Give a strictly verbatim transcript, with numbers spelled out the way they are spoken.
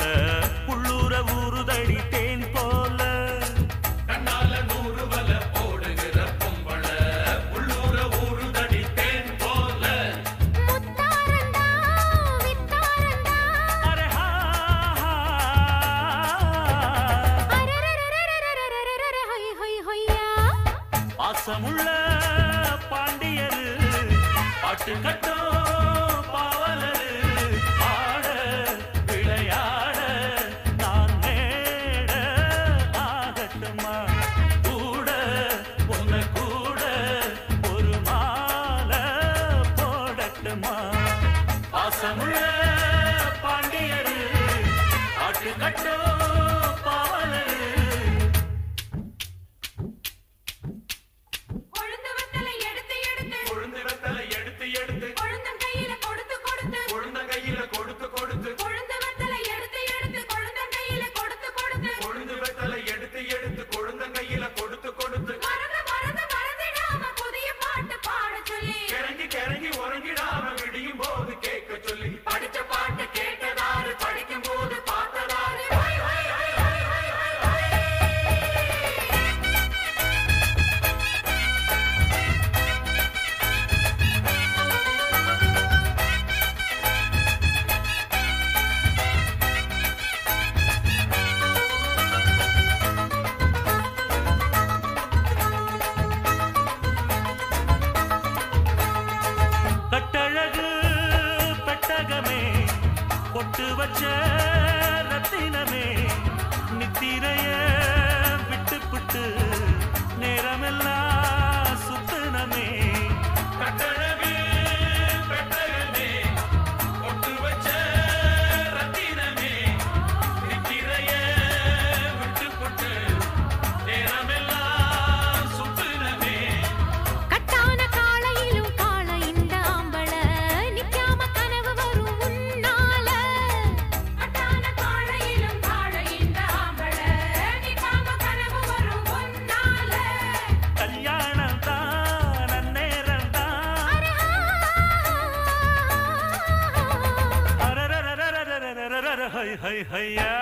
உள்ளூர ஊறுதடி தேன் போல கண்ணால நூறு வல போடுகிற பொம்பள உள்ளூர ஊறுதடி தேன் போல முத்தாரண்டா வித்தாரண்டா அரே ஹா அரரரரரரரரரரர ஹொய் ஹொய் ஹொய்யா பாசமுள்ள பாண்டியரு பாட்டு கட்டோ பாவலரு ஆட விளையாட நான் மேட ஆகட்டுமா கூட உன்னை கூட ஒரு மாலை போடட்டுமா பாசமுள்ள பாண்டியரு பாட்டு கட்டோ பாவலரு கொழுந்து வத்தலை எடுத்து எடுத்து கொழுந்து வெத்தலை எடுத்து எடுத்து கொழுந்தன் கையில கொடுத்து கொடுத்து கொழுந்த கையில கொடுத்து கொடுத்து கொழுந்து வத்தலை எடுத்து எடுத்து கொழுந்தன் கையில கொடுத்து கொடுத்து கொழுந்து வெத்தலை எடுத்து எடுத்து கொழுந்த கையில கொடுத்து கொடுத்து மறந்து மறந்து மறந்துடாம புதிய பாட்டு பாட சொல்லி கிறங்கி கிறங்கி உறங்கிடாம விடியும் போது கேட்க சொல்லி படிச்ச பாட்டு கேட்டதாரு படிக்கும் போது பார்த்ததாரு ஹொய் ஹொய் ஹொய் ஹொய் ஹொய் ஹொய் ஹொய். கட்டழகு பெட்டகமே பொட்டு வச்ச ரத்தினமே நித்திரைய விட்டு புட்டு நேரமெல்லாம் சுத்தனமே கட்டழகு பெட்டகமே பொட்டு வச்ச ரத்தினமே நித்திரைய விட்டு புட்டு நேரமெல்லாம் சுத்துனமே கட்டான காளையிலும் காள இந்த ஆம்பள நிக்காம கனவு வரும் உன்னால கட்டான காளையிலும் காள இந்த ஆம்பள நிக்காம கனவு வரும் உன்னால கல்யாணம் தான் நன்னேரம் தான் அரரரரரரரரரர ஹை ஹை ஹையா